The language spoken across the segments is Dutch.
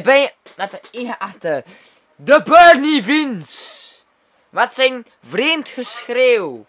ben je met de enige echte. De Bernie Vince. Met zijn vreemd geschreeuw.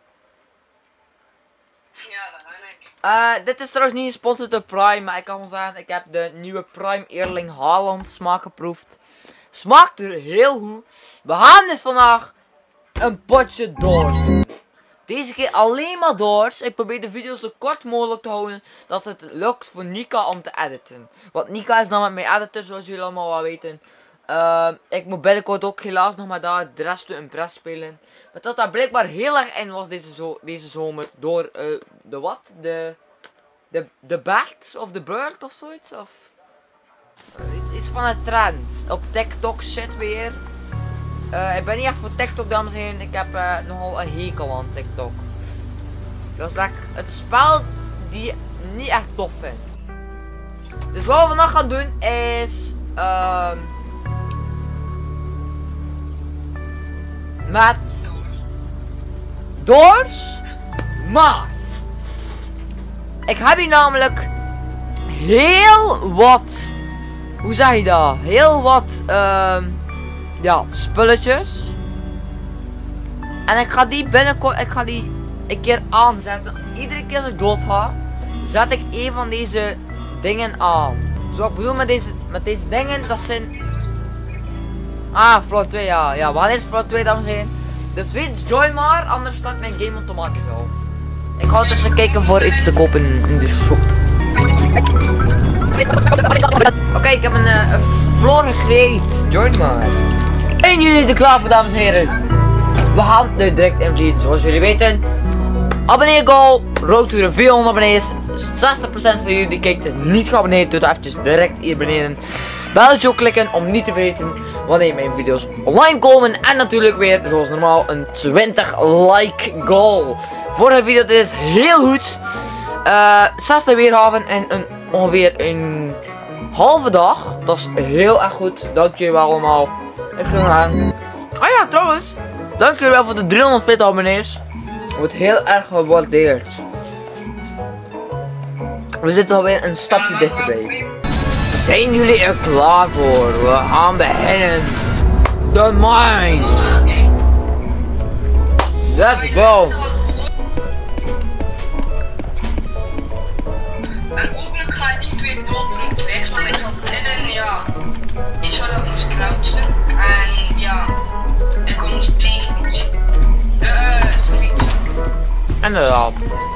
Ja, dat ben ik. Dit is trouwens niet gesponsord door Prime, maar ik kan gewoon zeggen, ik heb de nieuwe Prime Erling Haaland smaak geproefd. Smaakt er heel goed. We gaan dus vandaag een potje doors doen. Deze keer alleen maar doors. Ik probeer de video zo kort mogelijk te houden, dat het lukt voor Nika om te editen. Want Nika is dan met mijn editor, zoals jullie allemaal wel weten. Ik moet binnenkort ook helaas nog maar daar de rest een press spelen. Maar dat daar blijkbaar heel erg in was deze zomer. Door de wat? De bat of de bird of zoiets? Of iets van een trend. Op TikTok shit weer. Ik ben niet echt voor TikTok, dames en heren. Ik heb nogal een hekel aan TikTok. Dat is het spel die je niet echt tof vindt. Dus wat we vandaag gaan doen is met doors, maar ik heb hier namelijk heel wat, hoe zeg je dat? Heel wat ja, spulletjes. En ik ga die binnenkort, een keer aanzetten. Iedere keer als ik dood ga, zet ik een van deze dingen aan. Zo, ik bedoel met deze dingen, dat zijn... Ah, Floor 2, ja. Ja, wat is Floor 2, dames en heren? Dus weet, join maar, anders staat mijn game automatisch al. Ik ga tussen kijken voor iets te kopen in de shop. Oké, ik heb een Floor gecreëerd. Join maar. En jullie er klaar voor, dames en heren? We gaan nu direct invliegen, zoals jullie weten. Abonneer goal, road to de 400 abonnees. 60% van jullie die kijkt is niet geabonneerd. Doe dat eventjes direct hier beneden. Belletje ook klikken om niet te vergeten wanneer mijn video's online komen. En natuurlijk weer, zoals normaal, een 20 like goal. Vorige video deed het heel goed. 60 weerhaven in ongeveer een halve dag. Dat is heel erg goed. Dank jullie wel allemaal. Ik ga gaan. Ah ja, trouwens. Dank jullie wel voor de 340 abonnees. Wordt heel erg gewaardeerd. We zitten alweer een stapje dichterbij. Zijn jullie er klaar voor? We gaan beginnen. The mine. Let's go. En hopelijk ga je niet weer dood door het weg, want ik zat in ja, iets waar ik moest crouchen. En ja, ik kon tegen iets. Inderdaad.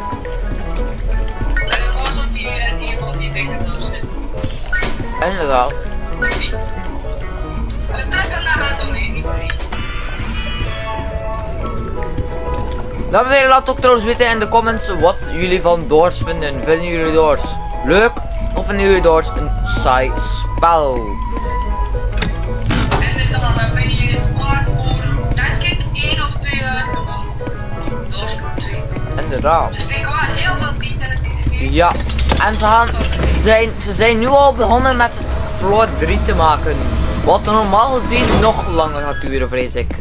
En ik was op hier en een van die dingen dood. Inderdaad. Dames en heren, laat ook trouwens weten in de comments wat jullie van doors vinden. Vinden jullie doors leuk? Of vinden jullie doors een saai spel? En dan ben je het maar voor, denk ik, 1 of 2 jaar gewoon doors voor 2. Inderdaad. Dus ik wel heel veel tijd in het game. Ja, en ze zijn nu al begonnen met Floor 3 te maken. Wat normaal gezien nog langer gaat duren, vrees ik.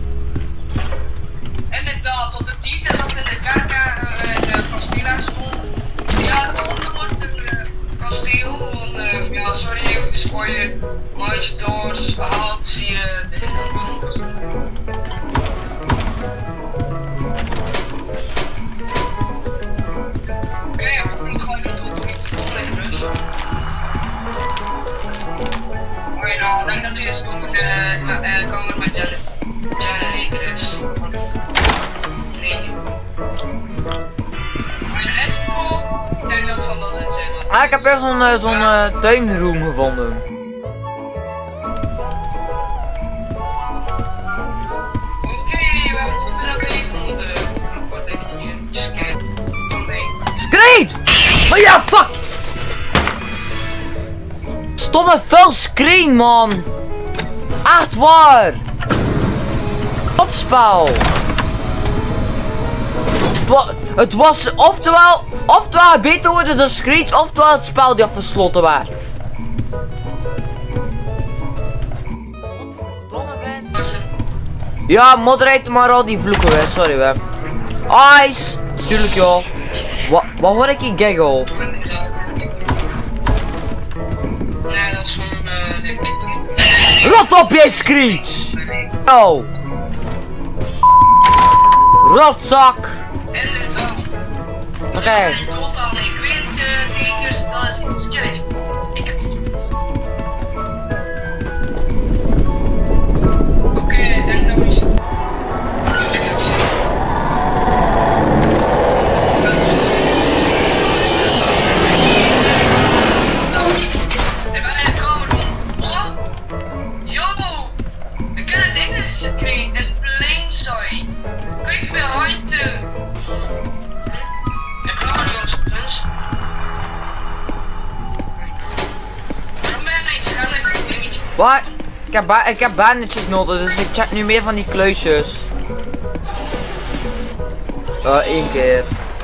Inderdaad, want de titel als in de kerk en de kasteelaars ja, daaronder wordt een kasteel gewoon, ja, sorry even de spoiler, maar als je doors haalt, zie je de inhoud van een kasteel. Oké, ja, hopelijk ga ik dat ook niet begonnen in rust. Oké, nou, ik denk dat je het gewoon de kamer met generator is. Ah, ik heb weer zo'n tuinroom gevonden. Screed! Oh ja, fuck! Stomme vuil screen, man! Echt waar! Wat spel! Het was oftewel beter worden dan Screech, oftewel het spel die afgesloten werd. Domme bent. Ja, moderate maar al die vloeken weg, sorry we. Ice! Tuurlijk joh. Wat hoor ik in gaggle? Nee, dat is gewoon de richting. Rot op je Screech! Oh! Rotzak! Oké. Ik weet dus dat is iets skills. Oké, en dan is Wat? Ik heb bandetjes nodig, dus ik check nu meer van die kleusjes. Één keer.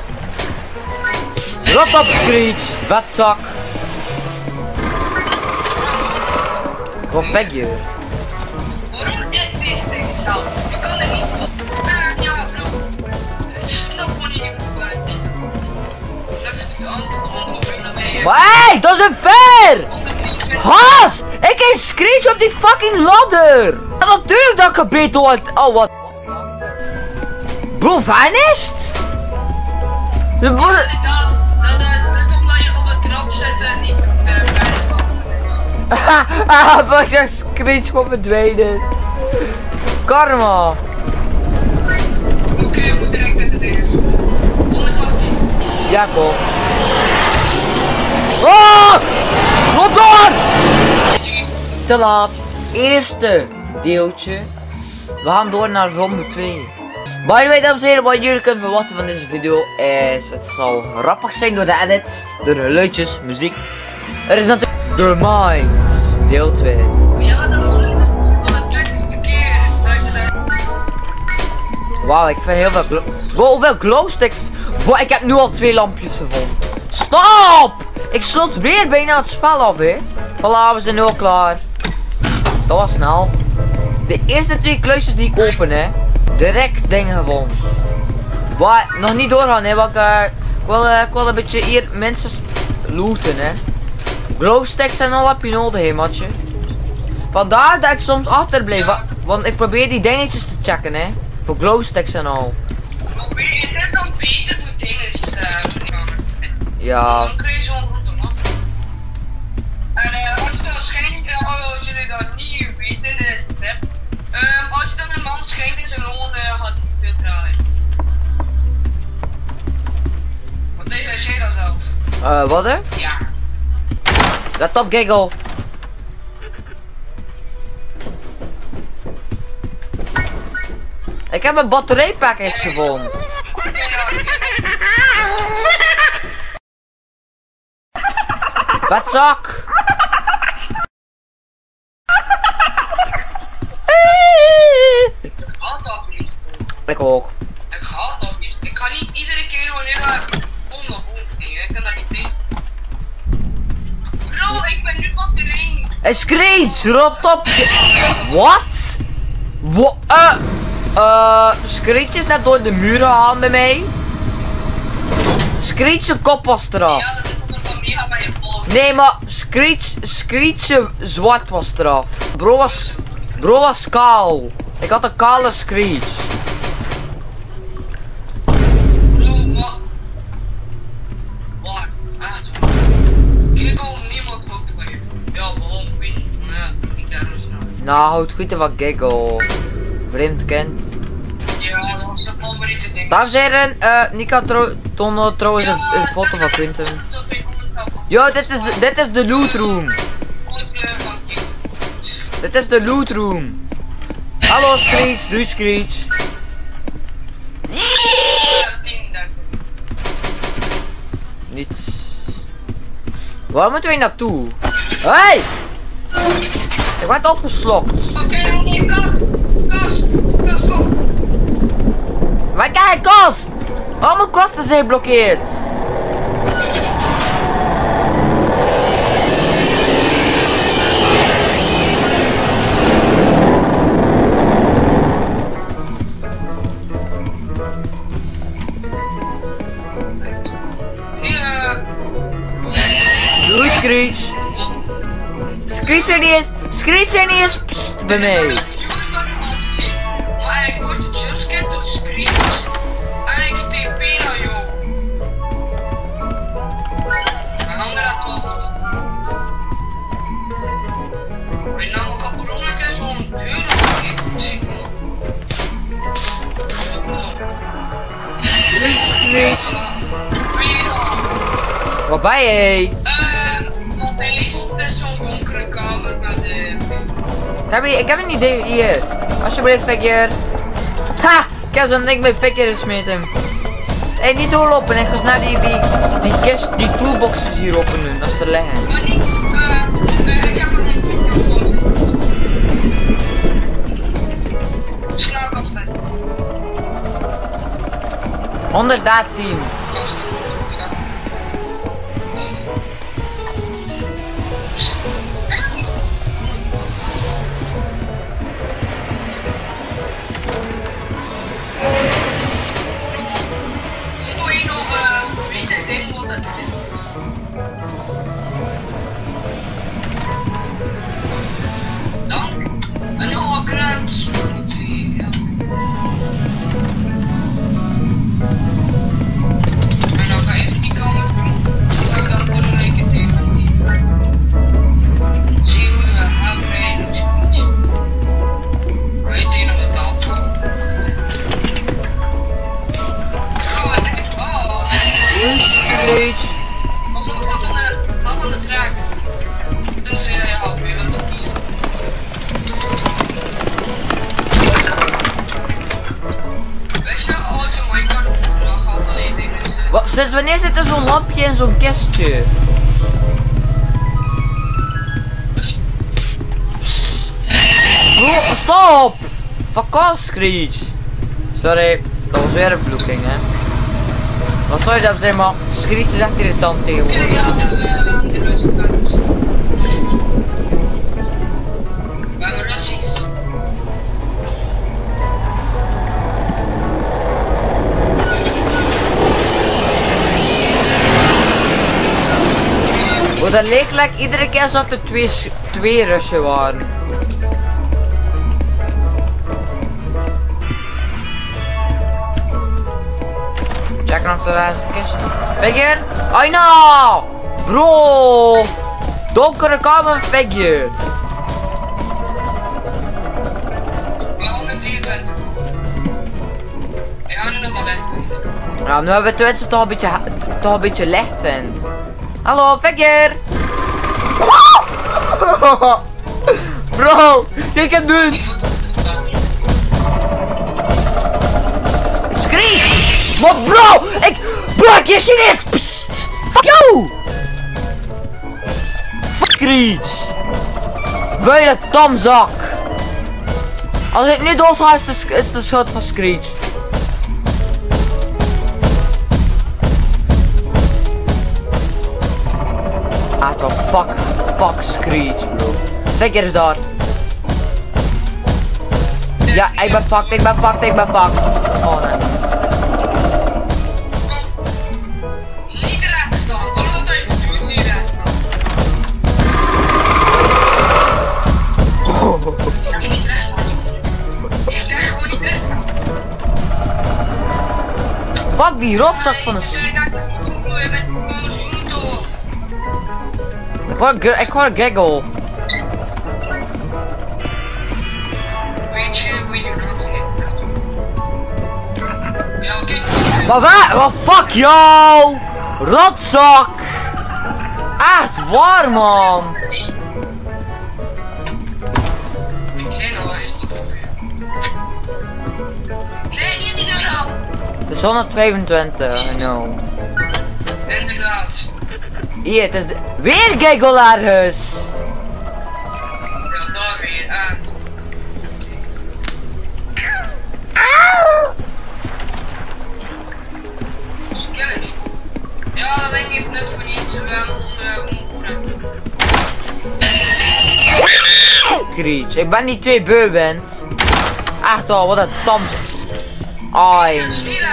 Rot op Screech, vetzak. Wat vek je? waarom is deze ding zo? Ik kan er niet van. Ja, bro. Snap gewoon niet hoe het is. Dat is niet antwoord. Maar hey, dat is een ver! Haas! Ik heb Screech op die fucking ladder! En natuurlijk dat ik een beter word. Oh, wat? Bro, vanished? Dat is omdat je op een trap zit en niet bijstaat. Haha, ik zeg Screech gewoon verdwenen. Karma. Oké, je moet direct met de dinges. Onderkant. Ja, kom. Oh! Rot door! Te laat. Eerste deeltje. We gaan door naar ronde 2. By the way, dames en heren, wat jullie kunnen verwachten van deze video is, het zal grappig zijn door de edit, door de geluidjes, muziek. Er is natuurlijk The Minds, deel 2. Ja, dat moet ik nog de 20ste keer. Wauw, ik vind heel veel glow. Wow, hoeveel glowsticks. Wow, ik heb nu al 2 lampjes gevonden. Stop! Ik slot weer bijna het spel af, hè. Voilà, we zijn nu al klaar. Dat was snel. De eerste 2 kluisjes die ik open, hè. Direct dingen gevonden. Wat? Nog niet doorgaan, hè. Want ik wil een beetje hier mensen looten, hè. Glowsticks en al heb je nodig, hè, matje. Vandaar dat ik soms achterblijf. Want ik probeer die dingetjes te checken, hè. Voor glowsticks en al. Het is dan beter voor dinges. Ja. Dan kun je zo'n route maken. En als je dan schijnt, als jullie dat niet weten, dan is het tip. Als je dan een man schijnt, is een loon gaat veel draaien. Wat zeg jij dan zelf? Wat hè? Ja. Let op, Giggle. Ik heb een batterijpackage gevonden. Vetzak! Haat dat niet. Ik ook. Ik haat dat niet. Ik ga niet iedere keer wanneer we onbehoorlijk dingen. Ik kan dat niet tegen. Bro, ik ben nu batterij. Hij Screech, rot op. Wat? Screech is net door de muren gegaan bij mij. Screech zijn kop was eraf. Ja, dat is omdat van mega bij je volk. Nee, maar Screech zwart was eraf. Bro was kaal. Ik had een kale Screech. Bro, wat? Waar? Echt? Ik wil niemand foto van je. Ja, waarom? Ik weet niet. Maar ja, ik daar rustig aan. Nou, houd goed van Giggle. Vreemd kind. Ja, dat was de favoriete ding. Dames en heren, Nika toonde trouwens een foto van Quinten. Yo, dit is de loot room. Dit is de loot room. Hallo Screech, doei Screech. Niets. Waar moeten wij naartoe? Hey! Ik word opgeslokt. Oké, kast, kom. Maar kijk, kast! Al mijn kasten zijn geblokkeerd. Doei Screech. Screech zijn niet eens buiten bij mij. Maar ik word de jumpscare door screens. En ik TP naar jou. We gaan eruit wel. Mijn naam ook al persoonlijk is wel een deur of niet? Zie ik nog. Waar ben je? Want deze is zo'n donkere kamer met Ik heb een idee hier. Alsjeblieft, figure. Ha! Ik heb zo'n ding bij figure gesmeten. Hey, niet doorlopen. Ik ga snel die kist, die toolboxes hier openen. Dat is te liggen. maar niet, ik heb er een toekomst. Slaap af met. 113. Sinds wanneer zit er zo'n lampje in zo'n kistje? Bro, stop! Fuck off, Screech! Sorry, dat was weer een vloeking, hè. Wat zou je dat zeggen, maar Screech is echt irritant tegenwoordig. We hebben Russies. Oh, dat leek like iedere keer alsof er twee Russen waren. Check nog de laatste kist. Figure? I know! Bro! Donkere kamer figure. Ja, 123. Ik ga nu nog wel weg. Ja, nu hebben we tenminste toch een beetje licht vindt. Hallo, figure! Bro, kijk hem doen! Screech! Maar bro, ik hier geen eens! Psst! Fuck you! Fuck Screech! Vuile tamzak! Als ik nu dood ga, is de schuld van Screech. Fuck Screech, bro. Figure is daar. Ja, ik ben fucked. Oh nee. Niet recht staan, waarom dat je doet niet recht staan? Niet recht staan. Ik zeg gewoon niet recht staan. Fuck die rotzak van de Ik hoor een gaggle. Weet je ja, oké. Maar wat fuck jou! Rotzak! Echt waar, man! Nee, niet die euro! Het is 125, I know. Inderdaad. Hier, het is weer gaggle ergens! Ja, daar weer aan. Skills. Ja, dat denk ik net voor niet. Screech, ik ben niet twee beu bent. Echt al, wat een tams. Ai.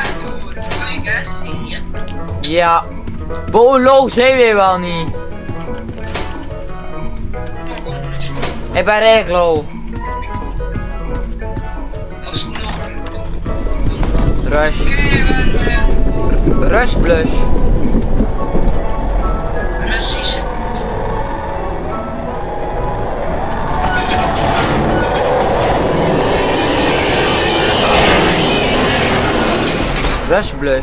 Ja. Bolo zijn we wel niet. Ik ben redelijk low. Rush. Oké, Rush blush. Russisch. Rush blush.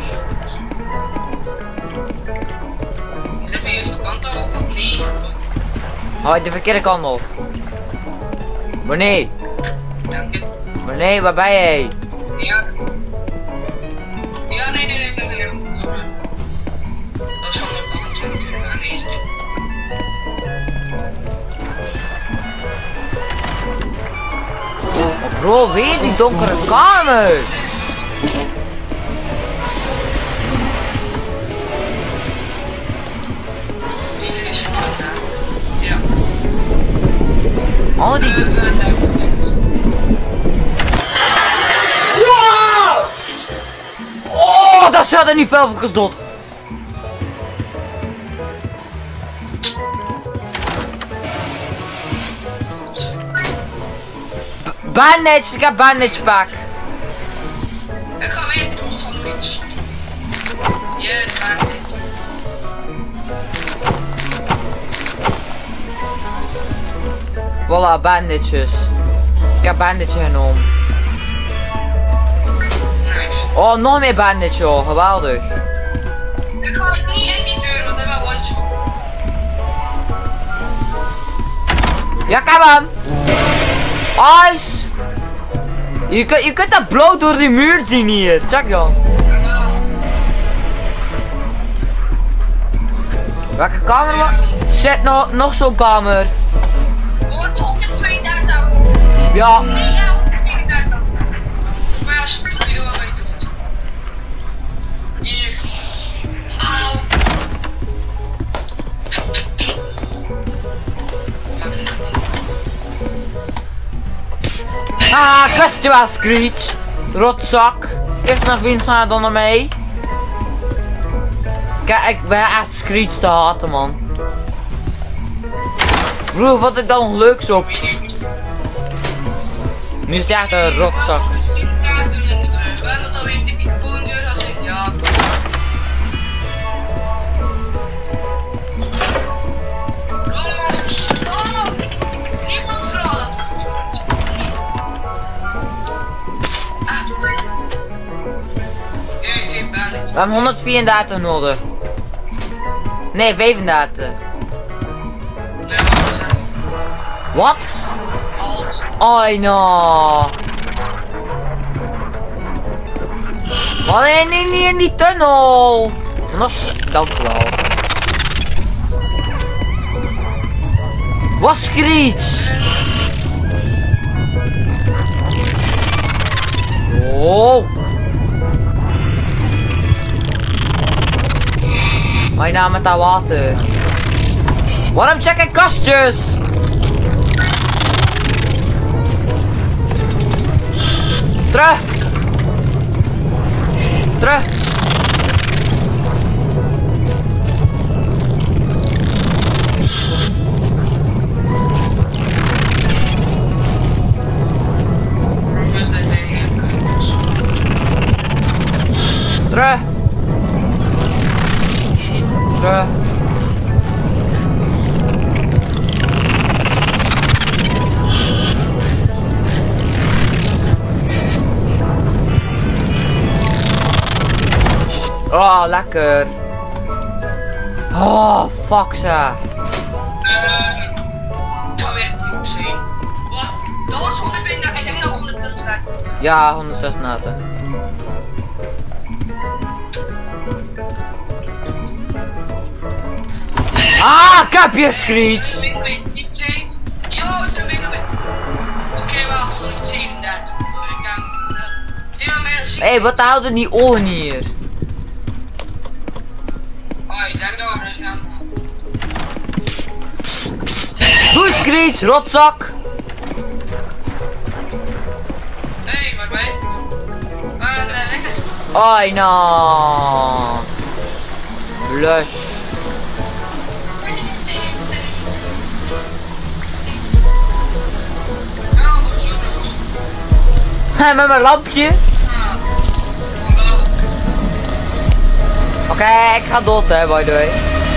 Zit de eerste kant op of niet? Hoi, de verkeerde kant op. Wanneer? Dank je. Wanneer, waar ben jij? Ja. Ja, nee. Dat is van de kant natuurlijk aan deze. Oh bro, weer die donkere kamer. Die is van ja. Oh die... Oh, daar zat er niet veel van gesdot. Bandage, ik heb bandage pak. Ik ga weer terug van de fiets. Yes, bandage. Voilà, bandages. Ik heb bandage genomen. Nice. Oh, nog meer bandage, oh, geweldig. Ik ga niet in die deur, want ik heb one shot. Ja, ik heb hem. Ice. Je kunt dat blauw door die muur zien hier. Check dan. Welke kamer was? Shit, nog zo'n kamer. Wordt 132. Ja. Nee, ja, 134. Maar ja, speel je wel mee doet. Yes. Auw. Ah, gastje was Screech. Rotzak. Eerst naar Vincent, dan naar mij. Kijk, ik ben echt Screech te haten, man. Broer, wat ik dan nog leuk zo. Psst. Nu is het echt een rotzak. Wel dat alweer die deur als ik ja. Oh, niemand vooral dat We hebben 134 nodig. Nee, 35. Wat? Oh no. Wat niet in die tunnel? Dank u wel. Wat Screech? Oh. Mijn naam met dat water. Waarom check ik kastjes? Terug. Terug. Terug. Terug. Oh, lekker. Oh, fuck ze. Wat? Dat was 130, ik denk dat 136. Ja, 136. Ah, ik heb je Screech. Ja, het is een beetje. Oké, wel 137. Hé, wat houden die oren hier? Oh, ik denk dat we er gaan. Doe Screech, rotzak. Hé, waar ben je? Lekker. Oh, no. Blush. Met mijn lampje. Oké, ik ga dood hè, by the way.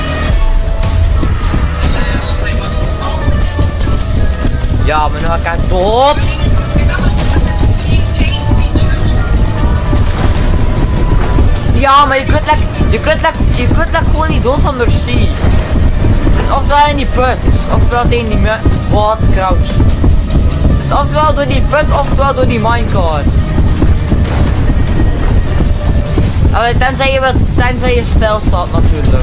Ja, maar nu ga ik echt dood. Ja, maar je kunt gewoon niet dood zonder C. Dus ofwel in die put, ofwel tegen die wat crouch. Dus ofwel door die put, ofwel door die minecart. Allee, tenzij je stil staat natuurlijk.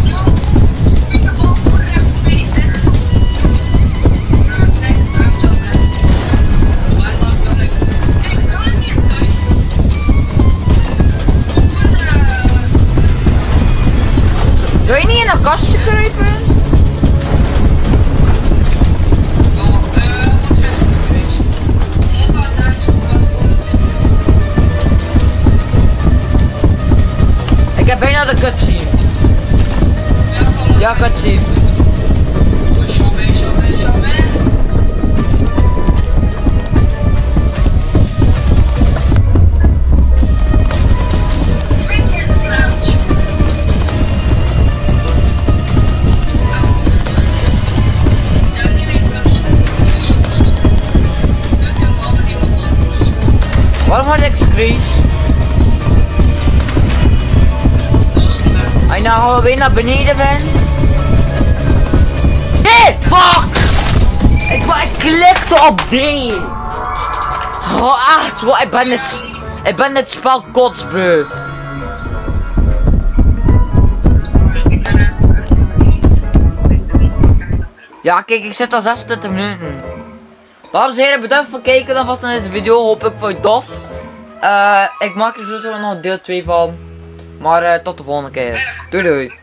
Doe je niet in een kastje kruipen? Ik heb bijna de cutscene. Ja, cutscene. Waarom word ik screech? Als je nou weer naar beneden bent. Nee, fuck! Ik klikte op D. Oh, echt, ik ben het spel kotsbeu. Ja, kijk, ik zit al 26 minuten. Dames en heren, bedankt voor het kijken dan vast naar deze video. Hoop ik vond je tof. Ik maak er sowieso nog deel 2 van. Maar tot de volgende keer. Doei doei.